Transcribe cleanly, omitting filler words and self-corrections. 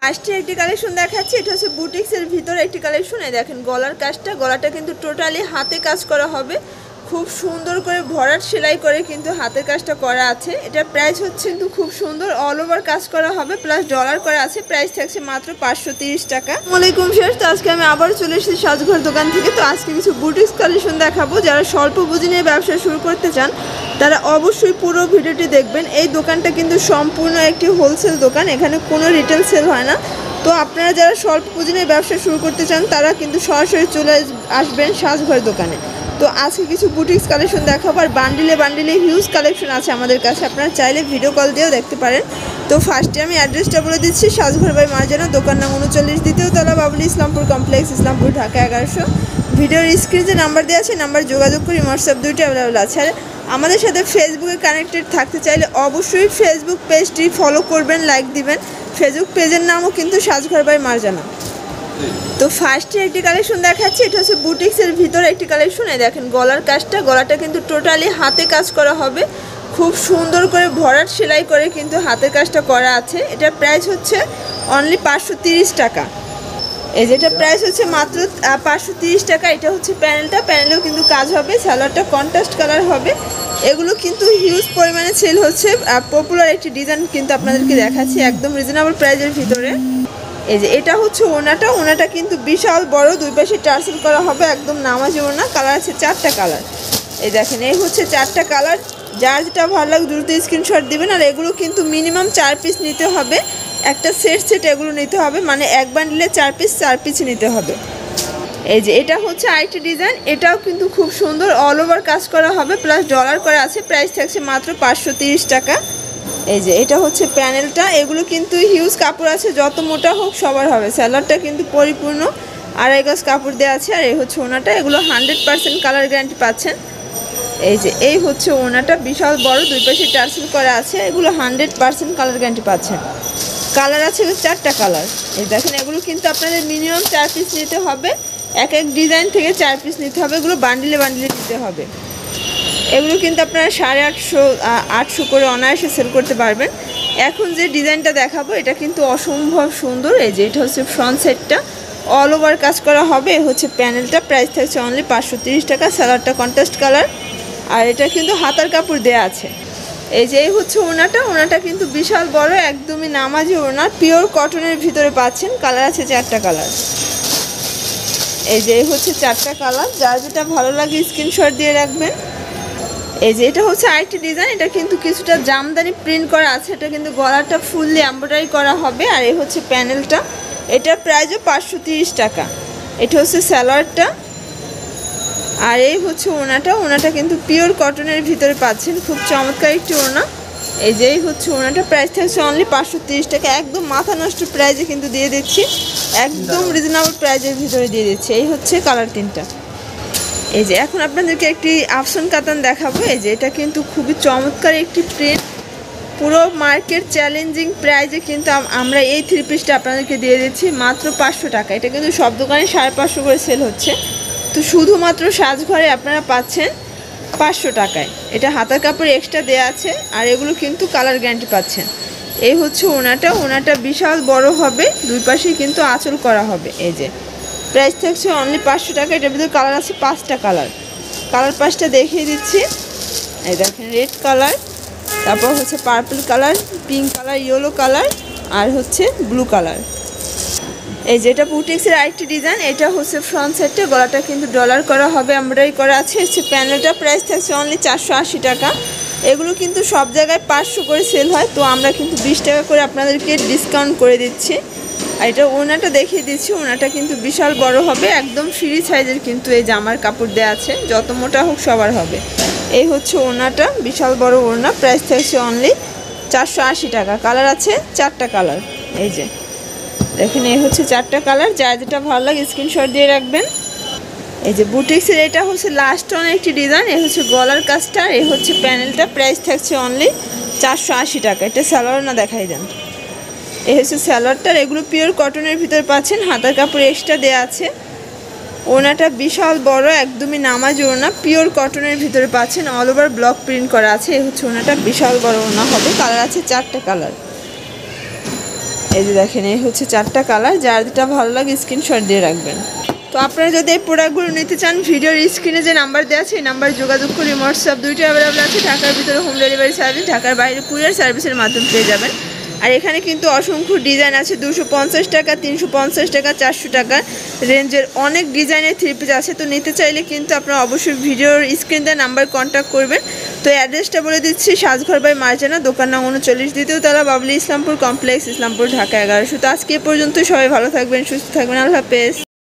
ফার্স্টে একটি কালেকশন দেখাচ্ছি। এটা হচ্ছে বুটিক্সের ভিতরে একটি কালেকশন। এই দেখেন গলার কাজটা, গলাটা কিন্তু টোটালি হাতে কাজ করা হবে, খুব সুন্দর করে ভরাট সেলাই করে কিন্তু হাতের কাজটা করা আছে। এটা প্রাইস হচ্ছে কিন্তু খুব সুন্দর, অল ওভার কাজ করা হবে, প্লাস ডলার করা আছে। প্রাইস থাকছে মাত্র 530 টাকা। আসসালামাইকুম শেষ। তো আজকে আমি আবার চলে এসেছি সাজঘর দোকান থেকে। তো আজকে কিছু বুটিক্স কালেকশন দেখাবো। যারা স্বল্প পুঁজি নিয়ে ব্যবসা শুরু করতে চান তারা অবশ্যই পুরো ভিডিওটি দেখবেন। এই দোকানটা কিন্তু সম্পূর্ণ একটি হোলসেল দোকান, এখানে কোনো রিটেল সেল হয় না। তো আপনারা যারা স্বল্প পুঁজি নিয়ে ব্যবসা শুরু করতে চান তারা কিন্তু সরাসরি চলে আসবেন সাজঘর দোকানে। তো আজকে কিছু বুটিক্স কালেকশন দেখাবো, আর বান্ডিলে বান্ডিলে হিউজ কালেকশন আছে আমাদের কাছে, আপনারা চাইলে ভিডিও কল দিয়েও দেখতে পারেন। তো ফার্স্টে আমি অ্যাড্রেসটা বলে দিচ্ছি। সাজঘর বাই মার্জানা, দোকান নাম 39, দ্বিতীয় তলা, বাবুলি ইসলামপুর কমপ্লেক্স, ইসলামপুর, ঢাকা 1100। ভিডিওর স্ক্রিনে যে নাম্বার দেওয়া আছে নাম্বার যোগাযোগ করি। হোয়াটসঅ্যাপ দুইটা অ্যাভেলেবল আছে। আর আমাদের সাথে ফেসবুকে কানেক্টেড থাকতে চাইলে অবশ্যই ফেসবুক পেজটি ফলো করবেন, লাইক দিবেন। ফেসবুক পেজের নামও কিন্তু সাজঘর বাই মার্জানা। তো ফার্স্টে একটি কালেকশন দেখাচ্ছি। এটা হচ্ছে বুটিক্সের ভিতরে একটি কালেকশন। এই দেখেন গলার কাজটা, গলাটা কিন্তু টোটালি হাতে কাজ করা হবে, খুব সুন্দর করে ভরাট সেলাই করে কিন্তু হাতের কাজটা করা আছে। এটার প্রাইস হচ্ছে অনলি 530 টাকা। এই যেটা প্রাইস হচ্ছে মাত্র 530 টাকা। এটা হচ্ছে প্যানেলটা, প্যানেলেও কিন্তু কাজ হবে, সালোয়ারটা কন্ট্রাস্ট কালার হবে। এগুলো কিন্তু হিউজ পরিমাণে সেল হচ্ছে। পপুলার একটি ডিজাইন কিন্তু আপনাদেরকে দেখাচ্ছি একদম রিজনেবল প্রাইসের ভিতরে। এই যে এটা হচ্ছে ওনাটা, ওনাটা কিন্তু বিশাল বড়, দুই পাশে টার্সেল করা হবে, একদম নামাজি ওনা। কালার আছে 4টা কালার। এই দেখেন এই হচ্ছে 4টা কালার। যার যেটা ভালো লাগে দ্রুত স্ক্রিনশট দিবেন। আর এগুলো কিন্তু মিনিমাম 4 পিস নিতে হবে, একটা সেট এগুলো নিতে হবে, মানে এক বান্ডিলে 4 পিস নিতে হবে। এই যে এটা হচ্ছে আরেকটি ডিজাইন, এটাও কিন্তু খুব সুন্দর, অল ওভার কাজ করা হবে, প্লাস ডলার করা আছে। প্রাইস থাকছে মাত্র 530 টাকা। এই যে এটা হচ্ছে প্যানেলটা। এগুলো কিন্তু হিউজ কাপড় আছে, যত মোটা হোক সবার হবে। স্যালোয়ারটা কিন্তু পরিপূর্ণ 2.5 গজ কাপড় দেওয়া আছে। আর এই হচ্ছে ওনাটা, এগুলো 100% কালার গ্যারান্টি পাচ্ছেন। এই যে এই হচ্ছে ওনাটা, বিশাল বড়, দুই পাশে টার্সেল করা আছে। এগুলো 100% কালার গ্যারান্টি পাচ্ছেন। কালার আছে 4টা কালার। এই দেখেন এগুলো কিন্তু আপনাদের মিনিমাম 4 পিস নিতে হবে, এক এক ডিজাইন থেকে 4 পিস নিতে হবে। এগুলো বান্ডিলে বান্ডিলে নিতে হবে। এগুলো কিন্তু আপনারা 850 করে অনায়াসে সেল করতে পারবেন। এখন যে ডিজাইনটা দেখাবো এটা কিন্তু অসম্ভব সুন্দর। এই যে এটা হচ্ছে ফ্রন্ট সাইডটা, অল ওভার কাজ করা হবে। এ হচ্ছে প্যানেলটা, প্রাইস থাকছে অনলি 530 টাকা। সালোয়ারটা কন্ট্রাস্ট কালার, আর এটা কিন্তু হাতার কাপড় দেওয়া আছে। এই যে এই হচ্ছে ওনাটা, ওনাটা কিন্তু বিশাল বড়, একদমই নামাজি ওনা, পিওর কটনের ভিতরে পাচ্ছেন। কালার আছে 4টা কালার। এই যে এই হচ্ছে 4টা কালার। যার যেটা ভালো লাগে স্ক্রিনশট দিয়ে রাখবেন। এই যে এটা হচ্ছে আরেকটি ডিজাইন, এটা কিন্তু কিছুটা জামদানি প্রিন্ট করা আছে। এটা কিন্তু গলাটা ফুললি এমব্রয়ডারি করা হবে। আর এই হচ্ছে প্যানেলটা, এটার প্রাইসও 530 টাকা। এটা হচ্ছে সালোয়ারটা, আর এই হচ্ছে ওনাটা, ওনাটা কিন্তু পিওর কটনের ভিতরে পাচ্ছেন, খুব চমৎকার একটি ওনা। এই যে এই হচ্ছে ওনাটা, প্রাইস থাকছে অনলি 530 টাকা। একদম মাথা নষ্ট প্রাইসে কিন্তু দিয়ে দিচ্ছি, একদম রিজনেবল প্রাইসের ভিতরে দিয়ে দিচ্ছি। এই হচ্ছে কালার 3টা। এই যে এখন আপনাদেরকে একটি আফসান কাতান দেখাবো। এই যে এটা কিন্তু খুবই চমৎকার একটি প্রিন্ট, পুরো মার্কেট চ্যালেঞ্জিং প্রাইজে কিন্তু আমরা এই 3 পিসটা আপনাদেরকে দিয়ে দিচ্ছি মাত্র 500 টাকা। এটা কিন্তু সব দোকানে 550 করে সেল হচ্ছে, তো শুধুমাত্র সাজঘরে আপনারা পাচ্ছেন 500 টাকায়। এটা হাতার কাপড় এক্সট্রা দেওয়া আছে, আর এগুলো কিন্তু কালার গ্যারান্টি পাচ্ছেন। এই হচ্ছে ওনাটা, ওনাটা বিশাল বড় হবে, দুই পাশেই কিন্তু আঁচল করা হবে। এই যে প্রাইস থাকছে অনলি 500 টাকা। এটার ভিতরে কালার আছে 5টা কালার। কালার 5টা দেখিয়ে দিচ্ছি। এই দেখেন রেড কালার, তারপর হচ্ছে purple colour, pink colour, yellow colour, আর হচ্ছে ব্লু কালার। এই যে এটা বুটিক্সের আরেকটি ডিজাইন। এটা হচ্ছে ফ্রন্ট সাইডটা, গলাটা কিন্তু ডলার করা হবে, এমব্রয়ডারি করা আছে। হচ্ছে প্যানেলটা, প্রাইস থাকছে অনলি 480 টাকা। এগুলো কিন্তু সব জায়গায় 500 করে সেল হয়, তো আমরা কিন্তু 20 টাকা করে আপনাদেরকে ডিসকাউন্ট করে দিচ্ছি। আর এটা ওনাটা দেখিয়ে দিচ্ছি, ওনাটা কিন্তু বিশাল বড় হবে, একদম ফ্রি সাইজের কিন্তু এই জামার কাপড় দেওয়া আছে, যত মোটা হোক সবার হবে। এই হচ্ছে ওনাটা, বিশাল বড় ওনা, প্রাইস থাকছে অনলি 480 টাকা। কালার আছে 4টা কালার। এই যে দেখেন এই হচ্ছে 4টা কালার। যার যেটা ভালো লাগে স্ক্রিনশট দিয়ে রাখবেন। এই যে বুটিক্সের এটা হচ্ছে লাস্ট অন একটি ডিজাইন। এই হচ্ছে গলার কাজটা, এই হচ্ছে প্যানেলটা, প্রাইস থাকছে অনলি 480 টাকা। এটা সালোয়ার না দেখাই দেন। এই হচ্ছে সালোয়ারটার, এগুলো পিওর কটনের ভিতরে পাচ্ছেন, হাতার কাপড় এক্সট্রা দেওয়া আছে। ওনাটা বিশাল বড়, একদমই নামাজ ওনা, পিওর কটনের ভিতরে পাচ্ছেন, অল ওভার ব্লক প্রিন্ট করা আছে। এই হচ্ছে ওনাটা, বিশাল বড় ওনা হবে। কালার আছে 4টা কালার। এই যে দেখেন এই হচ্ছে 4টা কালার, যার যেটা ভালো লাগে স্ক্রিনশট দিয়ে রাখবেন। তো আপনারা যদি এই প্রোডাক্টগুলো নিতে চান ভিডিওর স্ক্রিনে যে নাম্বার দেওয়া আছে এই নাম্বারে যোগাযোগ করে হোয়াটসঅ্যাপ দুইটা অ্যাভেলেবল আছে। ঢাকার ভিতরে হোম ডেলিভারি সার্ভিস, ঢাকার বাইরে কুরিয়ার সার্ভিসের মাধ্যমে পেয়ে যাবেন। আর এখানে কিন্তু অসংখ্য ডিজাইন আছে, 250 টাকা, 350 টাকা, 400 টাকা রেঞ্জের অনেক ডিজাইনের থ্রি পিস আছে। তো নিতে চাইলে কিন্তু আপনারা অবশ্যই ভিডিওর স্ক্রিন দেওয়া নাম্বার কন্ট্যাক্ট করবেন। তো অ্যাড্রেসটা বলে দিচ্ছি, সাজঘর বাই মার্জানা, দোকান নং 39, দ্বিতীয় তলা, বাবলি ইসলামপুর কমপ্লেক্স, ইসলামপুর, ঢাকা 1100। তো আজকে এ পর্যন্ত, সবাই ভালো থাকবেন, সুস্থ থাকবেন, আল্লাহ হাফেজ।